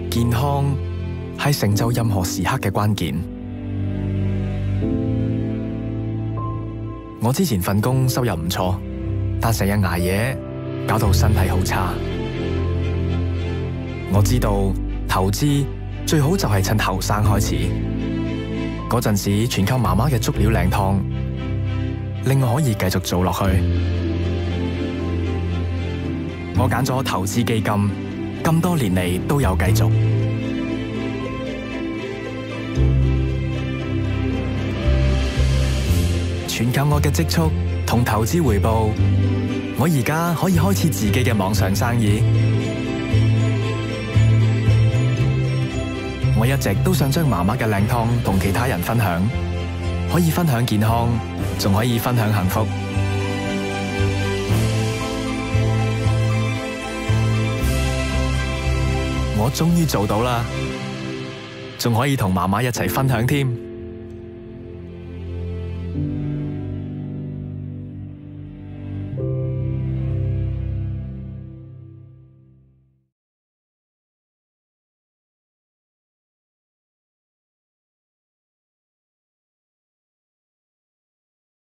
健康係成就任何時刻嘅關鍵。我之前份工收入唔錯，但成日捱夜，搞到身體好差。我知道投資最好就係趁後生開始，嗰陣時全靠媽媽嘅足料靚湯，令我可以繼續做落去。我揀咗投資基金，咁多年嚟都有繼續。全靠我嘅積蓄同投資回報，我而家可以開始自己嘅網上生意。我一直都想將媽媽嘅靚湯同其他人分享，可以分享健康，仲可以分享幸福。我終於做到啦，仲可以同媽媽一齊分享添。